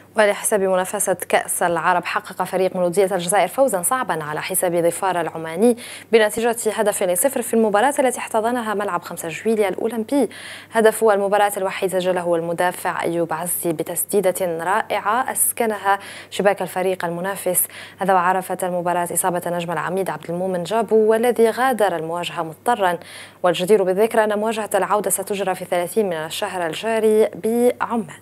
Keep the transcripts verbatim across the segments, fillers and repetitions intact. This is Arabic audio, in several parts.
ولحساب منافسة كأس العرب حقق فريق مولودية الجزائر فوزا صعبا على حساب ظفار العماني بنتيجة هدف لصفر في المباراة التي احتضنها ملعب خمسة جويلية الأولمبي. هدف المباراة الوحيد سجله المدافع أيوب عزي بتسديدة رائعة أسكنها شباك الفريق المنافس. هذا وعرفت المباراة إصابة نجم العميد عبد المؤمن جابو والذي غادر المواجهة مضطرا. والجدير بالذكر أن مواجهة العودة ستجرى في ثلاثين من الشهر الجاري بعمان.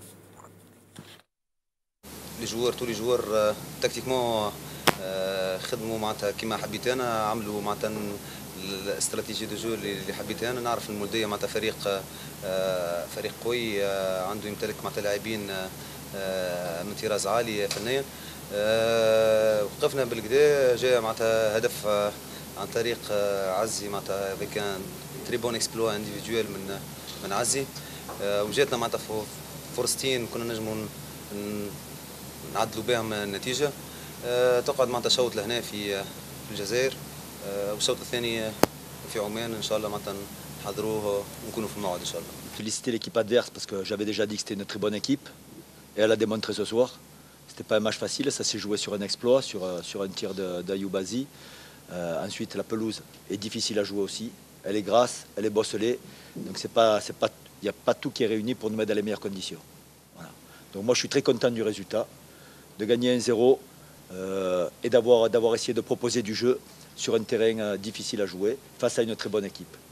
لي جوار تو لي جوار تكتيكمون خدموا معناتها كيما حبيت انا، عملوا معناتها الاستراتيجيه دو جو اللي حبيت انا. نعرف المولوديه معناتها فريق فريق قوي عنده يمتلك معناتها لاعبين من طراز عالي فنيا. وقفنا بالكدا جاء معناتها هدف عن طريق عزي معناتها افيك ان تري بون اكسبلوا انديفيدويل من من عزي، وجاتنا معناتها فرصتين كنا نجموا نعدلوا بهم النتيجه. أه تقعد معناتها شوط لهنا في الجزائر، أه والشوط الثاني في عمان ان شاء الله معناتها نحضروه ونكونوا في الموعد ان شاء الله. Féliciter l'équipe adverse parce que j'avais déjà dit que c'était une très bonne équipe et elle a démontré ce soir. C'était pas un match facile, ça s'est joué sur un exploit, sur, sur un tir d'Ayoub Azi. Euh, ensuite la pelouse est difficile à jouer aussi, elle est grasse, elle est bosselée, donc c'est pas, c'est pas, il n'y a pas tout qui est réuni pour nous mettre dans les meilleures conditions. Voilà. Donc moi je suis très content du résultat, de gagner un zéro euh, et d'avoir d'avoir essayé de proposer du jeu sur un terrain euh, difficile à jouer face à une très bonne équipe.